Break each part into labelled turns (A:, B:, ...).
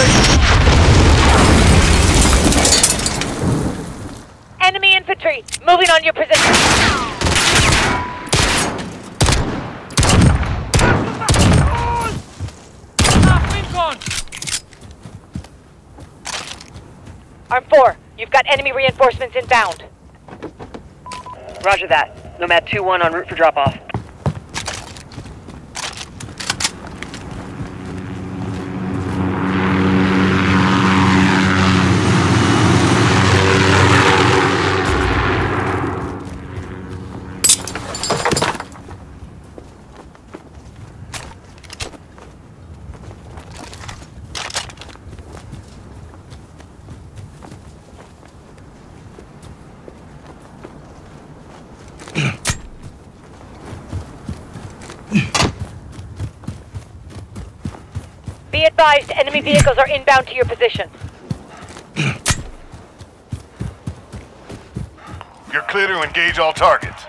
A: Enemy infantry, moving on your position. Arm 4, you've got enemy reinforcements inbound.
B: Roger that. Nomad 2-1 en route for drop-off.
A: Be advised, enemy vehicles are inbound to your position.
C: You're clear to engage all targets.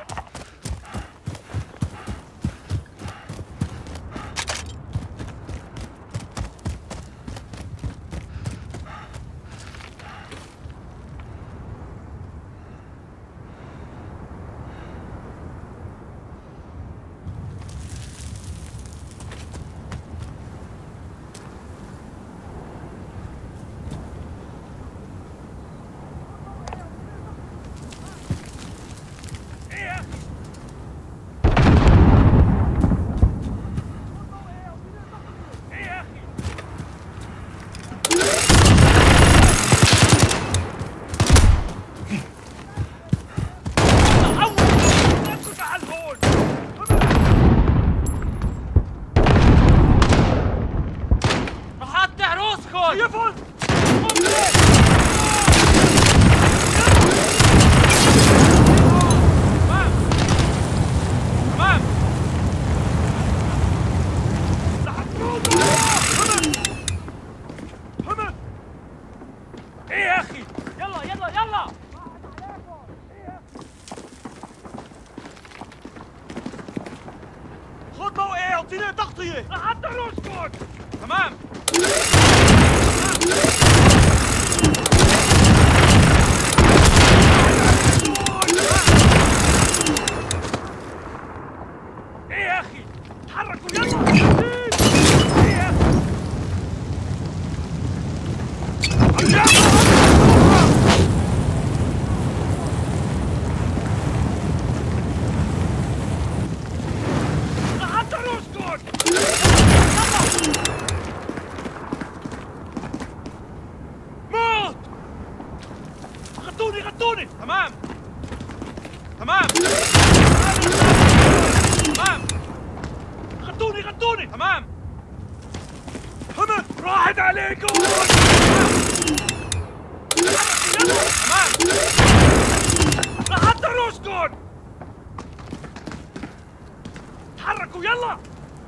D: تحركوا يلا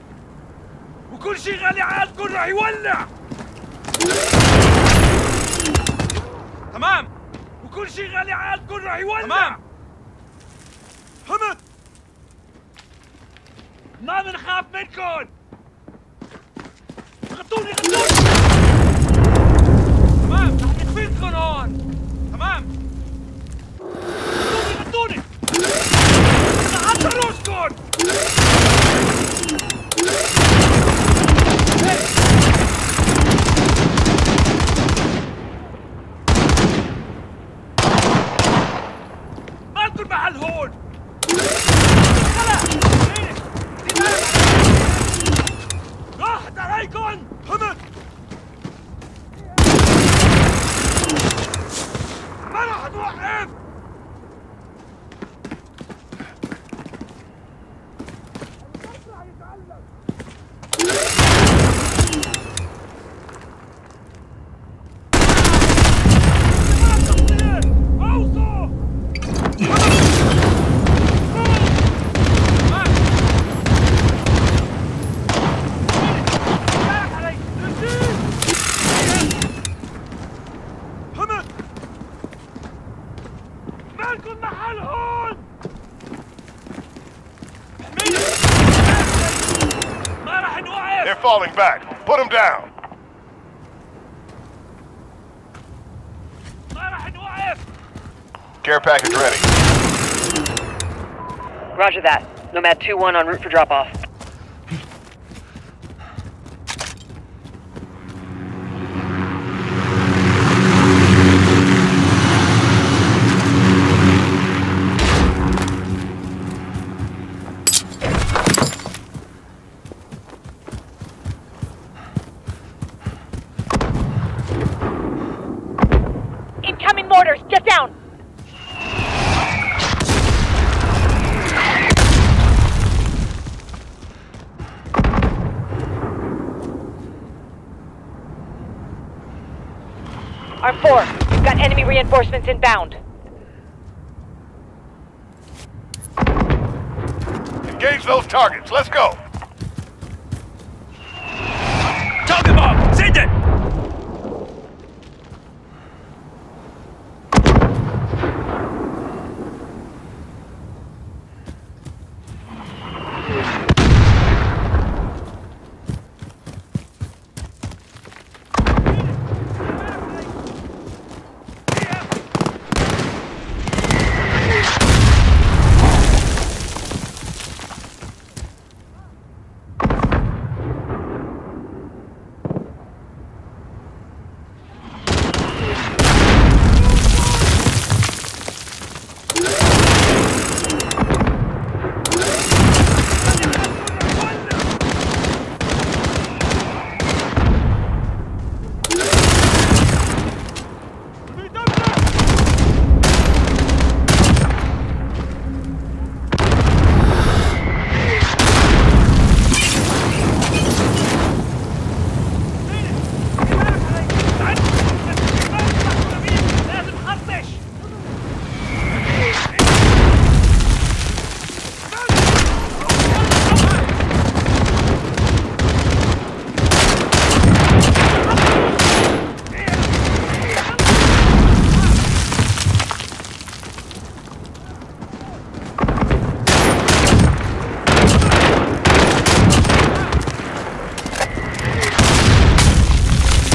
D: وكل شيء غالي عالكم راح يولع. تمام وكل شيء غالي عالكم راح يولع. تمام فهمت؟ ما بنخاف منكم. غطوني تمام رح نكفيكم هون. تمام غطوني لحتى روسكم. مالكم محل هون. راحت عليكم. فهمت؟ ما راح توقف.
C: They're falling back. Put them down. Care package ready.
B: Roger that. Nomad 2-1 en route for drop-off.
A: Incoming mortars! Get down! Arm 4, we've got enemy reinforcements inbound.
C: Engage those targets. Let's go.